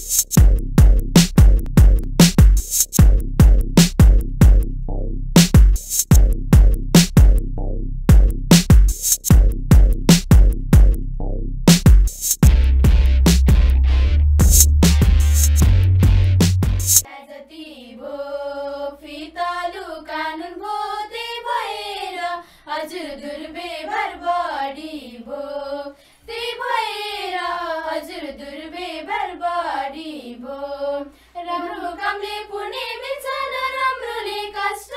हजुर दुर्व्यवहार बढी भो त्यही भएर हजुर दुर्व्यवहार बढी भो राम्रो कामले पुण्य मिल्छ नराम्रोले कष्ट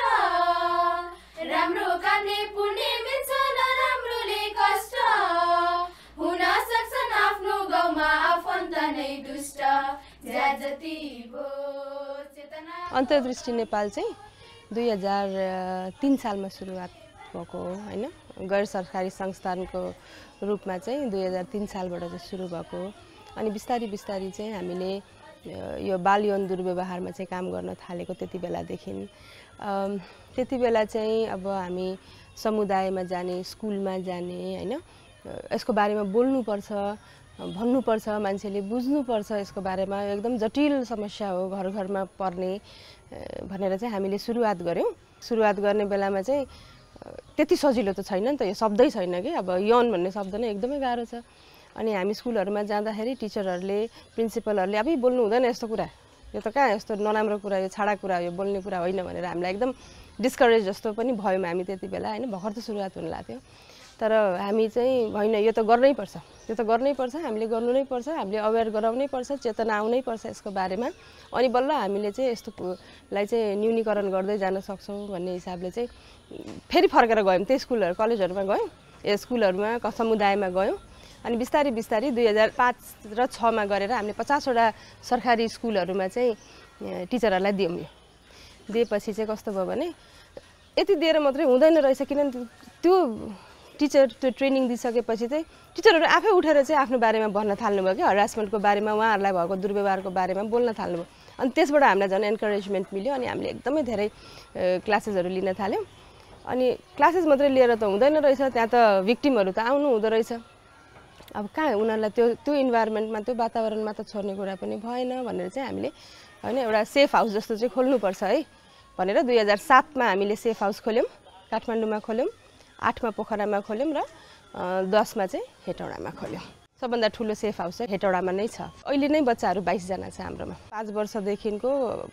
राम्रो कामले पुण्य मिल्छ नराम्रोले कष्ट हुन सक्छन् आफ्नो गाउँमा आफन्त नै दुष्ट ज्याजती भो चेतना। अन्तर्दृष्टि नेपाल चाहिँ 2003 सालमा सुरुवात भएको हो हैन। गैर सरकारी संस्थानको रूपमा चाहिँ 2003 सालबाट चाहिँ सुरु भएको हो। अनि बिस्तारी बिस्तारी चाहिँ हामीले यो बाल यौन दुर्व्यवहारमा चाहिँ काम गर्न थालेको त्यति बेलादेखि। त्यति बेला चाहिँ अब हामी समुदायमा जाने, स्कुलमा जाने हैन, यसको बारेमा बोल्नुपर्छ, भन्नुपर्छ, मान्छेले बुझ्नुपर्छ, यसको बारेमा एकदम जटिल समस्या हो, घर घरमा पर्ने भनेर चाहिँ हामीले सुरुवात गऱ्यौँ। सुरुवात गर्ने बेलामा चाहिँ त्यति सजिलो त छैन नि त, यो शब्दै छैन कि। अब यौन भन्ने शब्द नै एकदमै गाह्रो छ। अनि हामी स्कुलहरूमा जाँदाखेरि टिचरहरूले, प्रिन्सिपलहरूले अब बोल्नु हुँदैन यस्तो कुरा, यो त कहाँ यस्तो नराम्रो कुरा, यो छाडा कुरा, यो बोल्ने कुरा होइन भनेर हामीलाई एकदम डिस्करेज जस्तो पनि भयौँ हामी त्यति बेला हैन। भर्खर त सुरुवात हुन लाग्थ्यो। तर हामी चाहिँ होइन, यो त गर्नै पर्छ, यो त गर्नै पर्छ, हामीले गर्नु नै पर्छ, हामीले अवेयर गराउनै पर्छ, चेतना आउनै पर्छ यसको बारेमा। अनि बल्ल हामीले चाहिँ यस्तोलाई चाहिँ न्यूनीकरण गर्दै जान सक्छौँ भन्ने हिसाबले चाहिँ फेरि फर्केर गयौँ। त्यही स्कुलहरू, कलेजहरूमा गयौँ, स्कुलहरूमा, समुदायमा गयौँ। अनि बिस्तारी बिस्तारी 2005 र 6 मा गरेर हामीले 50वटा सरकारी स्कुलहरूमा चाहिँ टिचरहरूलाई दियौँ। दिएपछि चाहिँ कस्तो भयो भने यति दिएर मात्रै हुँदैन रहेछ, किनभने त्यो टिचर त्यो ट्रेनिङ दिइसकेपछि चाहिँ टिचरहरू आफै उठेर चाहिँ आफ्नो बारेमा भन्न थाल्नुभयो कि हरासमेन्टको बारेमा, उहाँहरूलाई भएको दुर्व्यवहारको बारेमा बोल्न थाल्नुभयो। अनि त्यसबाट हामीलाई झन् एन्करेजमेन्ट मिल्यो। अनि हामीले एकदमै धेरै क्लासेसहरू लिन थाल्यौँ। अनि क्लासेस मात्रै लिएर त हुँदैन रहेछ, त्यहाँ त भिक्टिमहरू त आउनु हुँदो रहेछ। अब कहाँ उनीहरूलाई त्यो इन्भाइरोमेन्टमा, त्यो वातावरणमा त छोड्ने कुरा पनि भएन भनेर चाहिँ हामीले होइन एउटा सेफ हाउस जस्तो चाहिँ खोल्नुपर्छ है भनेर 2007 मा हामीले सेफ हाउस खोल्यौँ। काठमाडौँमा खोल्यौँ, 8 मा पोखरामा खोल्यौँ र 10 मा चाहिँ हेटौडामा खोल्यौँ। सबभन्दा ठुलो सेफ हाउस चाहिँ हेटौडामा नै छ। अहिले नै बच्चाहरू 22 जना छ हाम्रोमा। 5 वर्षदेखिको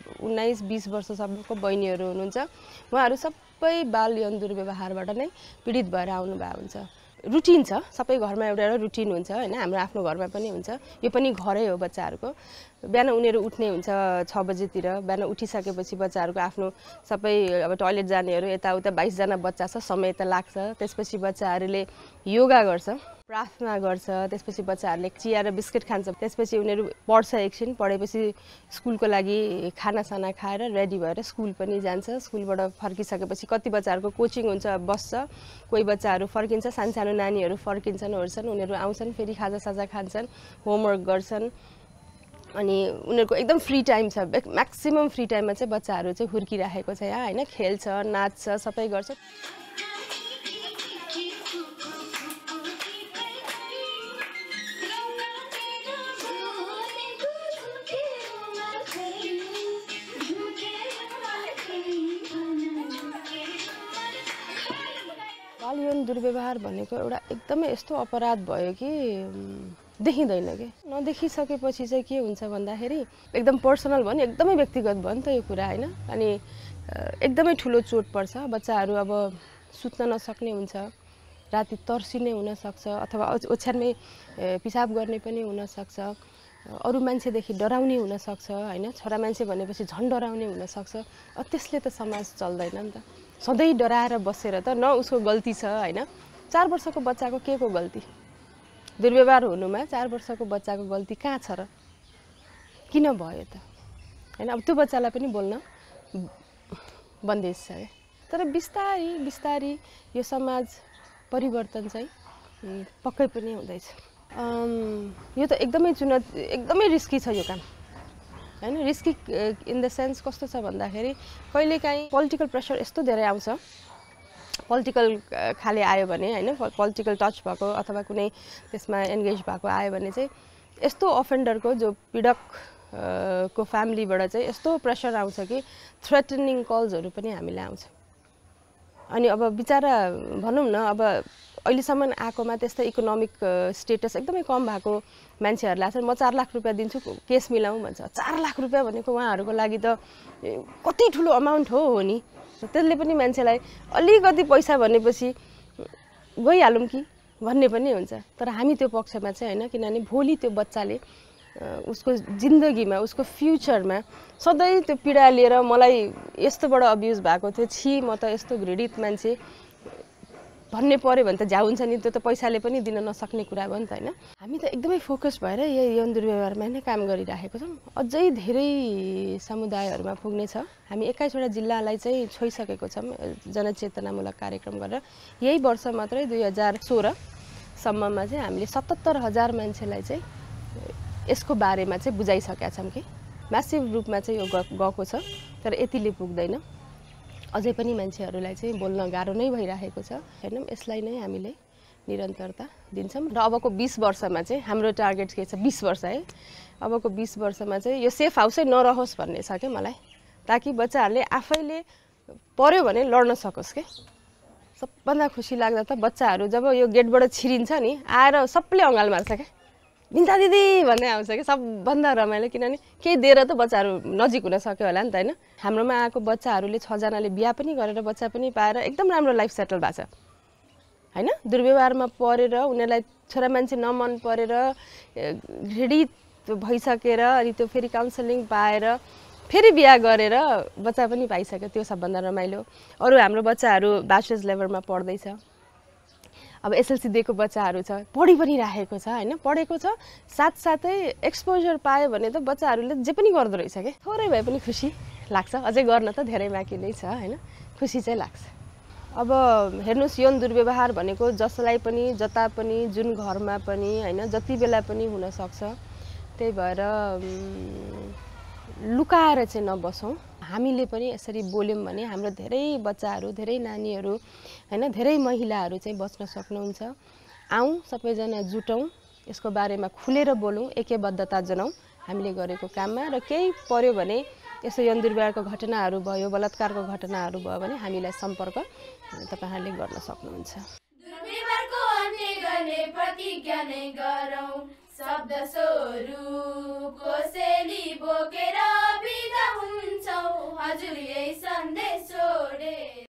19-20 वर्षसम्मको बहिनीहरू हुनुहुन्छ। उहाँहरू सबै बाल यौन दुर्व्यवहारबाट नै पीडित भएर आउनुभएको हुन्छ। रुटिन छ, सबै घरमा एउटा एउटा रुटिन हुन्छ हैन। हाम्रो आफ्नो घरमा पनि हुन्छ, यो पनि घरै हो बच्चाहरूको। बिहान उनीहरू उठ्ने हुन्छ 6 बजेतिर। बिहान उठिसकेपछि बच्चाहरूको आफ्नो सबै अब टोयलेट जानेहरू यताउता 22 जना बच्चा छ, समय त लाग्छ। त्यसपछि बच्चाहरूले योगा गर्छ, प्रार्थना गर्छ, त्यसपछि बच्चाहरूले चिया र बिस्किट खान्छ। त्यसपछि उनीहरू पढ्छ, एकछिन पढेपछि स्कुलको लागि खानासाना खाएर रेडी भएर स्कुल पनि जान्छ। स्कुलबाट फर्किसकेपछि कति बच्चाहरूको कोचिङ हुन्छ, बस्छ, कोही बच्चाहरू फर्किन्छ, सानसानो नानीहरू फर्किन्छन्, ओर्छन्, उनीहरू आउँछन्, फेरि खाजासाजा खान्छन्, होमवर्क गर्छन्। अनि उनीहरूको एकदम फ्री टाइम छ, म्याक्सिमम फ्री टाइममा चाहिँ बच्चाहरू चाहिँ हुर्किराखेको छ यहाँ हैन। खेल्छ, नाच्छ, सबै गर्छ। बाल यौन दुर्व्यवहार भनेको एउटा एकदमै यस्तो अपराध भयो कि देखिँदैन कि। नदेखिसकेपछि चाहिँ के हुन्छ भन्दाखेरि एकदम पर्सनल भयो नि, एकदमै व्यक्तिगत भयो नि त यो कुरा हैन। अनि एकदमै ठुलो चोट पर्छ। बच्चाहरू अब सुत्न नसक्ने हुन्छ, राति तर्सिने हुनसक्छ, अथवा ओछ्यानमै पिसाब गर्ने पनि हुनसक्छ, अरू मान्छेदेखि डराउने हुनसक्छ हैन। छोरा मान्छे भनेपछि झन् डराउने हुनसक्छ। त्यसले त समाज चल्दैन नि त। सधैँ डराएर बसेर त न उसको गल्ती छ हैन। 4 वर्षको बच्चाको के को गल्ती? दुर्व्यवहार हुनुमा 4 वर्षको बच्चाको गल्ती कहाँ छ र? किन भयो त हैन? अब त्यो बच्चालाई पनि बोल्न बन्देज छ। तर बिस्तारी बिस्तारी यो समाज परिवर्तन चाहिँ पक्कै पनि हुँदैछ। यो त एकदमै रिस्की छ यो काम हैन। रिस्की इन द सेन्स कस्तो छ भन्दाखेरि कहिलेकाहीँ पोलिटिकल प्रेसर यस्तो धेरै आउँछ, पोलिटिकल खाले आयो भने हैन, पोलिटिकल टच भएको अथवा कुनै त्यसमा एन्गेज भएको आयो भने चाहिँ यस्तो अफेन्डरको जो पीडक को फ्यामिलीबाट चाहिँ यस्तो प्रेसर आउँछ कि थ्रेटनिङ कल्सहरू पनि हामीलाई आउँछ। अनि अब बिचारा भनौँ न, अब अहिलेसम्म आएकोमा त्यस्तो इकोनोमिक स्टेटस एकदमै कम भएको मान्छेहरूलाई चाहिँ म 4 लाख रुपियाँ दिन्छु केस मिलाउँ भन्छ। 4 लाख रुपियाँ भनेको उहाँहरूको लागि त कति ठुलो अमाउन्ट हो नि। त्यसले पनि मान्छेलाई अलिकति पैसा भनेपछि गइहालौँ कि भन्ने पनि हुन्छ। तर हामी त्यो पक्षमा चाहिँ होइन, किनभने भोलि त्यो बच्चाले उसको जिन्दगीमा उसको फ्युचरमा सधैँ त्यो पीडा लिएर मलाई यस्तोबाट अब्युज भएको थियो, छि म त यस्तो घृणित मान्छे भन्ने पऱ्यो भने त झ्याउ हुन्छ नि। त्यो त पैसाले पनि दिन नसक्ने कुरा भयो नि त होइन। हामी त एकदमै फोकस भएर यही यौन दुर्व्यवहारमा नै काम गरिराखेको छौँ। अझै धेरै समुदायहरूमा पुग्ने छ। हामी 21वटा जिल्लालाई चाहिँ छोइसकेको छौँ जनचेतनामूलक कार्यक्रम गरेर। यही वर्ष मात्रै 2016 सम्ममा चाहिँ हामीले 77,000 मान्छेलाई चाहिँ यसको बारेमा चाहिँ बुझाइसकेका छौँ कि म्यासिभ रूपमा चाहिँ यो गएको छ। तर यतिले पुग्दैन, अझै पनि मान्छेहरूलाई चाहिँ बोल्न गाह्रो नै भइरहेको छ होइन। यसलाई नै हामीले निरन्तरता दिन्छौँ र अबको 20 वर्षमा चाहिँ हाम्रो टार्गेट के छ, 20 वर्ष है, अबको 20 वर्षमा चाहिँ यो सेफ हाउसै नरहोस् भन्ने छ क्या मलाई। ताकि बच्चाहरूले आफैले पर्यो भने लड्न सकोस् के। सबभन्दा खुसी लाग्दा त बच्चाहरू जब यो गेटबाट छिरिन्छ नि, आएर सबले अँगाल मार्छ क्या, बिन्ता दिदी भन्दै आउँछ कि। सबभन्दा रमाइलो, किनभने केही दिएर त बच्चाहरू नजिक हुन सक्यो होला नि त होइन। हाम्रोमा आएको बच्चाहरूले 6 जनाले बिहा पनि गरेर बच्चा पनि पाएर एकदम राम्रो लाइफ सेटल भएको छ होइन। दुर्व्यवहारमा परेर उनीहरूलाई छोरा मान्छे नमन परेर घृणित भइसकेर अनि त्यो फेरि काउन्सलिङ पाएर फेरि बिहा गरेर बच्चा पनि पाइसक्यो, त्यो सबभन्दा रमाइलो। अरू हाम्रो बच्चाहरू ब्याचलर्स लेभलमा पढ्दैछ, अब एसएलसी दिएको बच्चाहरू छ, पढि पनि राखेको छ होइन, पढेको छ साथसाथै एक्सपोजर पायो भने त बच्चाहरूले जे पनि गर्दो रहेछ क्या। थोरै भए पनि खुसी लाग्छ, अझै गर्न त धेरै बाँकी नै छ होइन, खुसी चाहिँ लाग्छ। अब हेर्नुहोस्, यौन दुर्व्यवहार भनेको जसलाई पनि जता पनि जुन घरमा पनि होइन जति बेला पनि हुनसक्छ। त्यही भएर लुकाएर चाहिँ नबसौँ। हामीले पनि यसरी बोल्यौँ भने हाम्रो धेरै बच्चाहरू, धेरै नानीहरू होइन, धेरै महिलाहरू चाहिँ बच्न सक्नुहुन्छ। आउँ सबैजना जुटौँ, यसको बारेमा खुलेर बोलौँ, एकबद्धता जनाउँ हामीले गरेको काममा। र केही पर्यो भने यसो यौन दुर्व्यवहारको घटनाहरू भयो, बलात्कारको घटनाहरू भयो भने हामीलाई सम्पर्क तपाईहरुले गर्न सक्नुहुन्छ। दुर्व्यवहारको अन्त्य गर्ने प्रतिज्ञा नै गरौँ, शब्द स्वरूपको शैली बोकेर बिदा हुन्छौँ, हजुर यही सन्देश छोडे।